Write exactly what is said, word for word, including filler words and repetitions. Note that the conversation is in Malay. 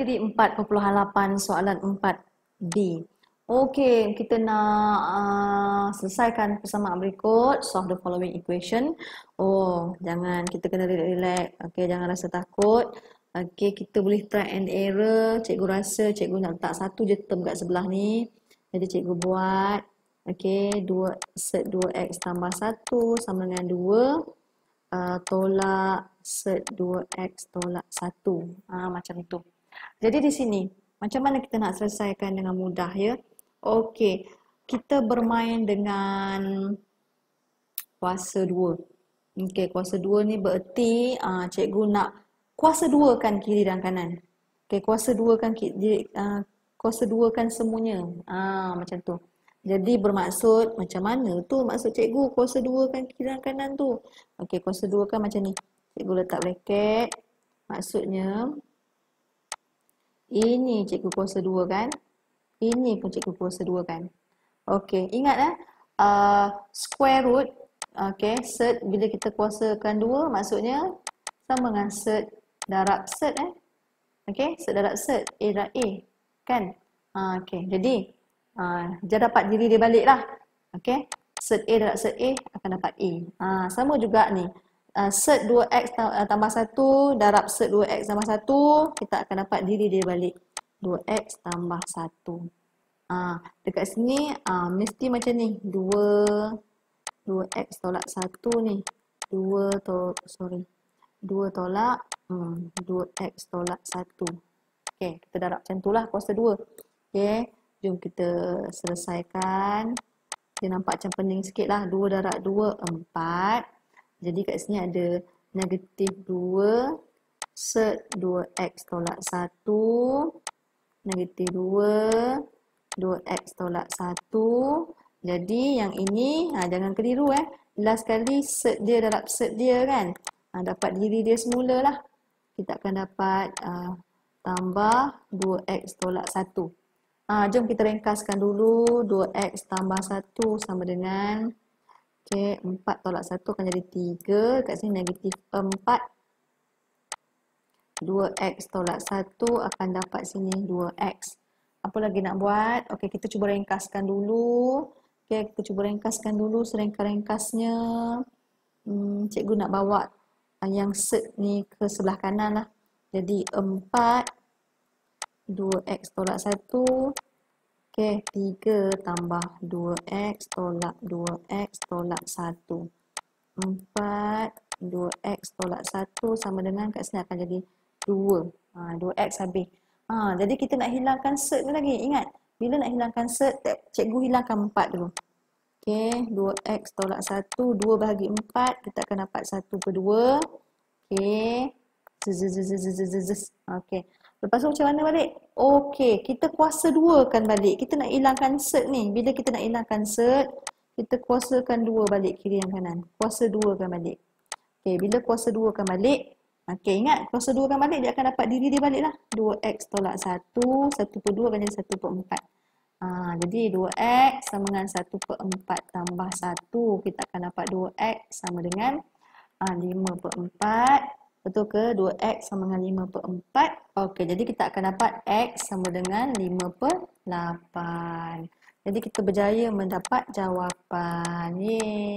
di empat perpuluhan lapan soalan empat B. Okey, kita nak uh, selesaikan persamaan berikut. Solve the following equation. Oh, jangan, kita kena relax. Okey, jangan rasa takut. Okey, kita boleh try and error. Cikgu rasa cikgu nak letak satu je term kat sebelah ni. Jadi cikgu buat. Okey, dua set dua x tambah satu sama dengan dua. Uh, tolak set dua x tolak satu. Ha, macam itu. Jadi di sini, macam mana kita nak selesaikan dengan mudah ya? Okey, kita bermain dengan kuasa dua. Okey, kuasa dua ni bererti uh, cikgu nak kuasa dua kan kiri dan kanan. Okey, kuasa dua kan kiri, uh, kuasa dua kan semuanya. Ah, macam tu. Jadi bermaksud macam mana tu maksud cikgu kuasa dua kan kiri dan kanan tu? Okey, kuasa dua kan macam ni. Cikgu letak bracket. Maksudnya ini cikgu kuasa dua kan? Ini pun cikgu kuasa dua kan? Okey, ingat eh? Uh, square root, okey, set bila kita kuasakan dua maksudnya sama dengan set darab set eh? Okey, set darab set, A darab A, kan? Uh, okey, jadi uh, dia dapat diri dia balik lah. Okey, set A darab set A akan dapat A. Uh, sama juga ni. Uh, set dua x tambah satu darab set dua x tambah satu, kita akan dapat diri dia balik. dua x tambah satu. Ah, dekat sini ah, mesti macam ni. dua dua x tolak satu ni. dua to sorry. dua tolak hmm, dua x tolak satu. Okey, kita darab macam itulah kuasa dua. Okey, jom kita selesaikan. Dia nampak macam pening sikitlah. dua darab dua empat. Jadi kat sini ada negatif dua set dua x tolak satu. Negatif dua, dua x tolak satu. Jadi yang ini, ha, jangan keliru eh. Last kali set dia darab set dia kan. Ha, dapat diri dia semula lah. Kita akan dapat uh, tambah dua x tolak satu. Ha, jom kita ringkaskan dulu. dua x tambah satu sama dengan, okay, empat tolak satu akan jadi tiga. Kat sini negatif empat. dua x tolak satu akan dapat sini dua x. Apa lagi nak buat? Okey, kita cuba ringkaskan dulu. Okey, kita cuba ringkaskan dulu seringkas-ringkasnya. Hmm, cikgu nak bawa yang set ni ke sebelah kanan lah. Jadi empat, dua x tolak satu. Okey, tiga tambah dua x tolak dua x tolak satu. empat, dua x tolak satu sama dengan kat sini akan jadi dua. Ha, dua x habis. Ha, jadi kita nak hilangkan set ni lagi. Ingat, bila nak hilangkan set, cikgu hilangkan empat dulu. Okey, dua x tolak satu, dua bahagi empat, kita akan dapat satu per dua. Okey. Okey. Lepas tu macam mana balik? Okey, kita kuasa dua kan balik. Kita nak hilangkan set ni. Bila kita nak hilangkan set, kita kuasakan dua balik kiri dan kanan. Kuasa dua kan balik. Okey, bila kuasa dua kan balik, okey, ingat kuasa dua kan balik, dia akan dapat diri dia balik lah. dua x tolak satu, satu per dua akan jadi satu per empat. Ha, jadi dua x sama dengan satu per empat tambah satu. Kita akan dapat dua x sama dengan ha, lima per empat. Betul ke? dua x sama dengan lima per empat. Okey, jadi kita akan dapat x sama dengan lima per lapan. Jadi kita berjaya mendapat jawapan. Yeay.